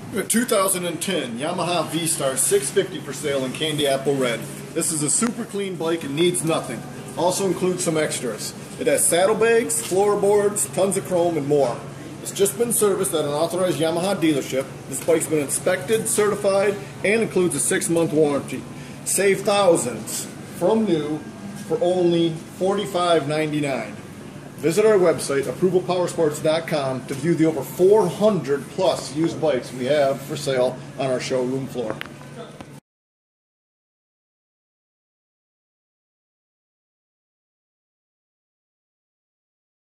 A 2010 Yamaha vstar 650 for sale in candy apple red. This is a super clean bike and needs nothing. Also includes some extras. It has saddlebags, floorboards, tons of chrome, and more. It's just been serviced at an authorized Yamaha dealership. This bike's been inspected, certified, and includes a 6-month warranty. Save thousands from new for only $45.99. Visit our website, approvalpowersports.com, to view the over 400 plus used bikes we have for sale on our showroom floor.